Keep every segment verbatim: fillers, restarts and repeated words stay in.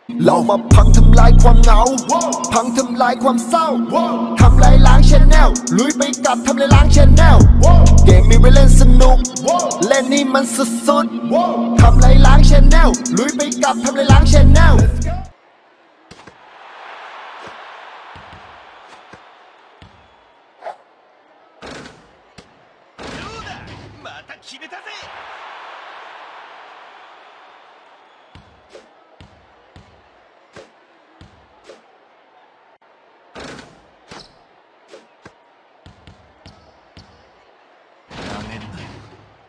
เรามาพังทำลายความเหงาพังทำลายความเศร้าทำลายล้างชแนลลุยไปกับทำลายล้างชแนลเกมมีไว้เล่นสนุกเล่นนี่มันสุดๆทำลายล้างชแนลลุยไปกับทำลายล้างชแนล決めたぜ。なめんなよ。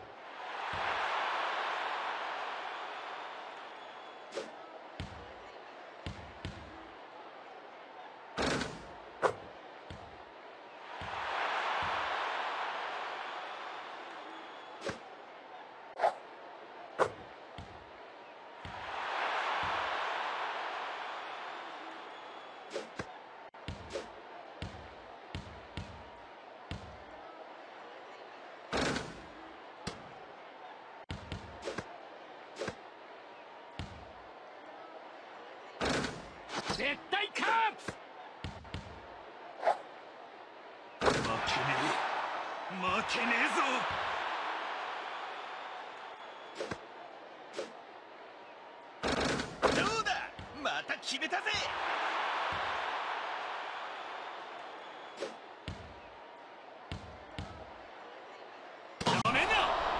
絶対勝つ。負けねえ負けねえぞ。どうだ、また決めたぜ。ダメだ。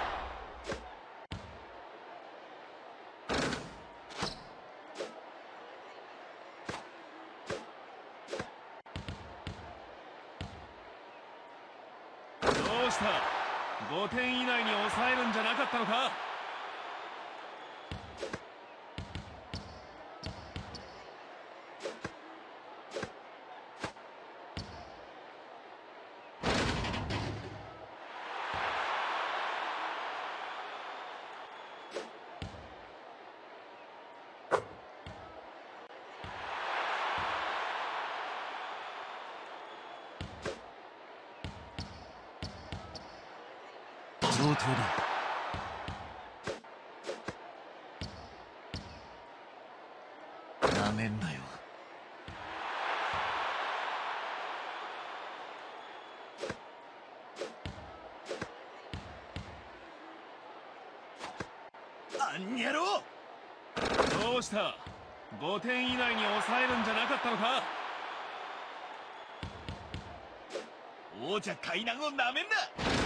どうした？ごてん以内に抑えるんじゃなかったのか？上等だ。なめんなよ。あんにゃろ。どうした？ごてん以内に抑えるんじゃなかったのか？王者海南をなめんな。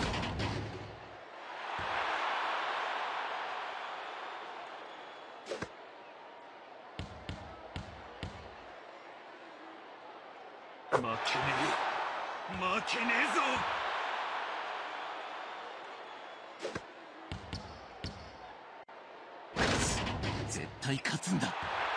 負けねえ負けねえぞ。絶対勝つんだ。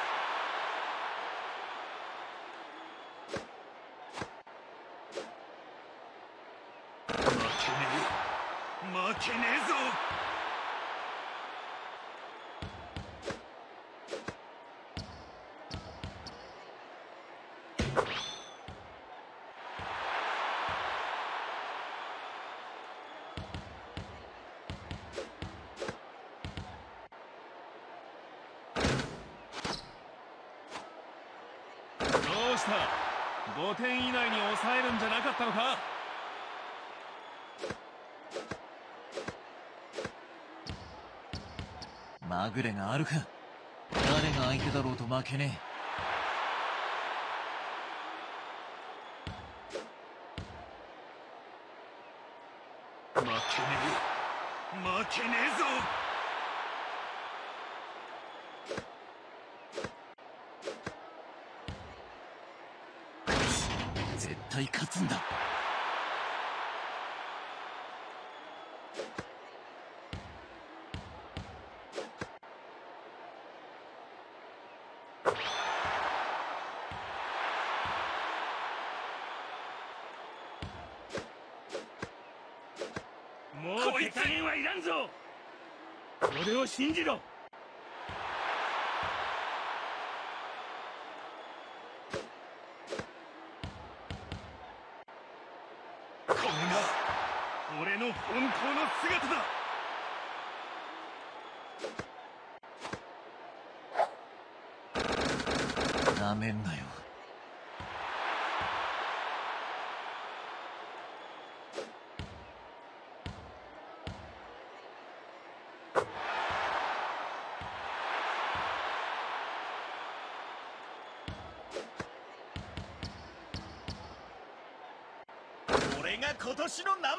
負けねえ負けねえぞ。どうした？ごてん以内に抑えるんじゃなかったのか？まぐれがあるか。誰が相手だろうと負けねえ。負けねえ負けねえぞ。絶対勝つんだ。もう手加減はいらんぞ。俺を信じろ。これが俺の本当の姿だ。 なめんなよ。 俺が今年のナンバーワンルー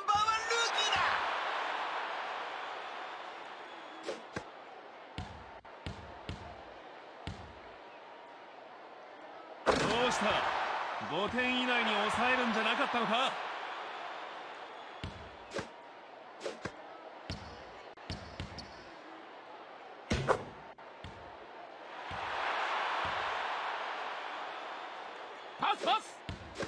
キーだ。どうした？ごてん以内に抑えるんじゃなかったのか？パスパス。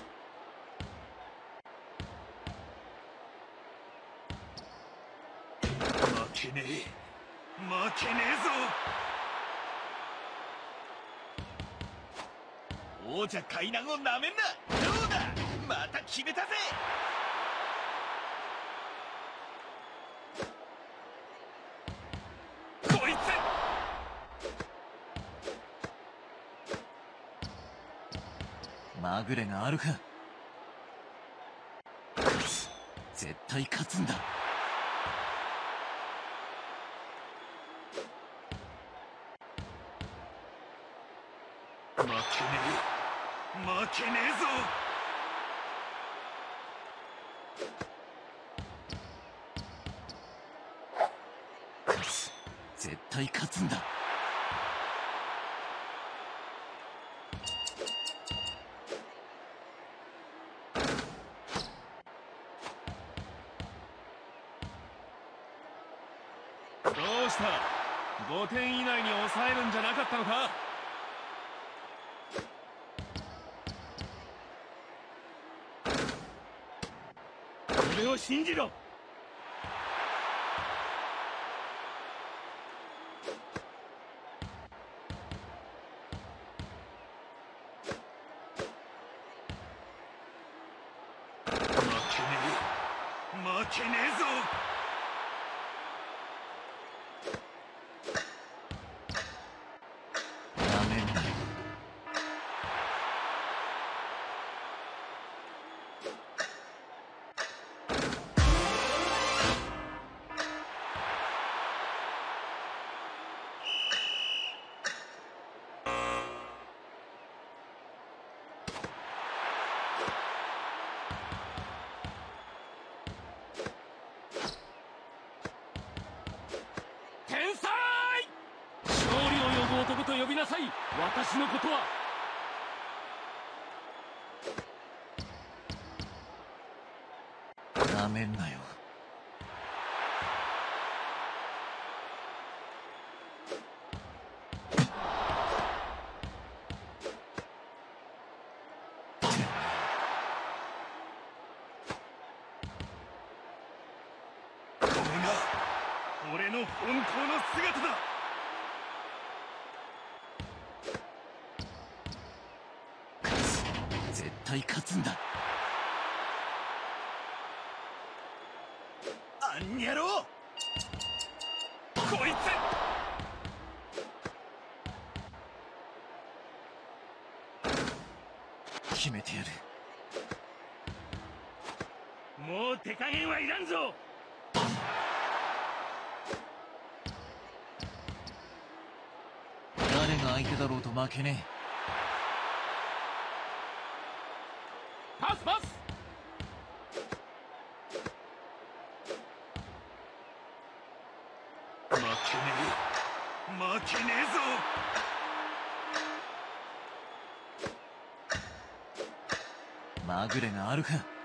負けねえ、負けねえぞ。王者海南をなめんな。どうだ、また決めたぜ。こいつまぐれがあるか。絶対勝つんだ。 負けねえ、負けねえぞ。 絶対勝つんだ。 どうした？ごてん以内に抑えるんじゃなかったのか？俺を信じろ。負けねえ、負けねえぞ。 なめんなよ。 天才！勝利を呼ぶ男と呼びなさい。私のことは。 なめんなよ。 これが俺の本当の姿だ。 絶対勝つんだ。 あんやろう。こいつ決めてやる。 もう手加減はいらんぞ。 誰が相手だろうと負けねパスパス。負けねえ、負けねえぞ。 え。まぐれがあるか。